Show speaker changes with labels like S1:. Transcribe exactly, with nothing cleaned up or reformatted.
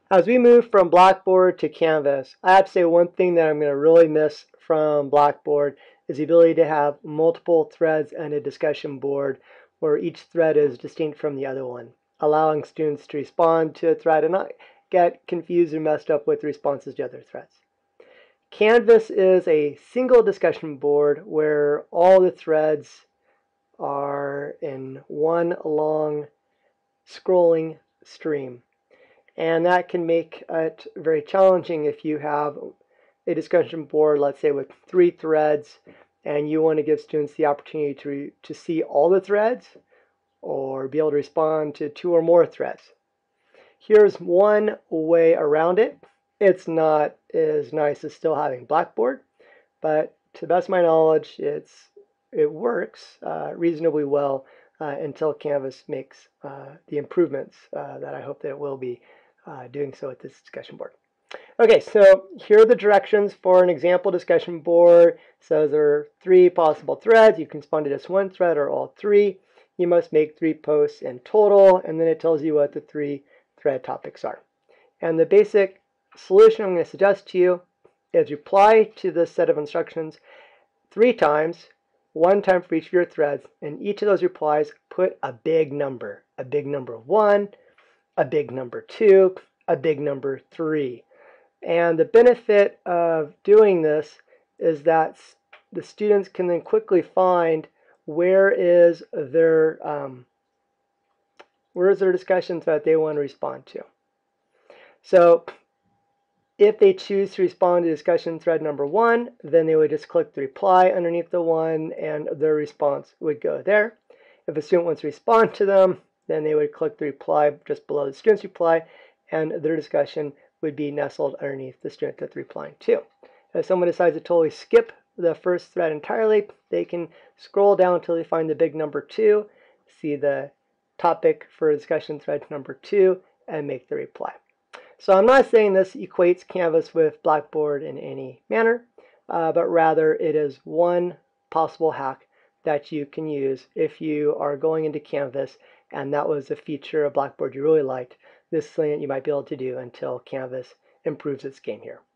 S1: As we move from Blackboard to Canvas, I have to say one thing that I'm going to really miss from Blackboard is the ability to have multiple threads and a discussion board where each thread is distinct from the other one, allowing students to respond to a thread and not get confused and messed up with responses to other threads. Canvas is a single discussion board where all the threads are in one long scrolling stream. And that can make it very challenging if you have a discussion board, let's say with three threads, and you want to give students the opportunity to, to see all the threads or be able to respond to two or more threads. Here's one way around it. It's not as nice as still having Blackboard, but to the best of my knowledge, it's, it works uh, reasonably well uh, until Canvas makes uh, the improvements uh, that I hope that it will be Uh, doing so with this discussion board. Okay, so here are the directions for an example discussion board. So there are three possible threads. You can respond to just one thread or all three. You must make three posts in total, and then it tells you what the three thread topics are. And the basic solution I'm going to suggest to you is reply to this set of instructions three times, one time for each of your threads, and each of those replies put a big number, a big number of one, a big number two, a big number three. And the benefit of doing this is that the students can then quickly find where is their um, where is their discussions that they want to respond to. So if they choose to respond to discussion thread number one, then they would just click the reply underneath the one and their response would go there. If a student wants to respond to them, then they would click the reply just below the student's reply, and their discussion would be nestled underneath the student that they're replying to. If someone decides to totally skip the first thread entirely, they can scroll down until they find the big number two, see the topic for discussion thread number two, and make the reply. So I'm not saying this equates Canvas with Blackboard in any manner, uh, but rather it is one possible hack that you can use if you are going into Canvas and that was a feature of Blackboard you really liked. This is something that you might be able to do until Canvas improves its game here.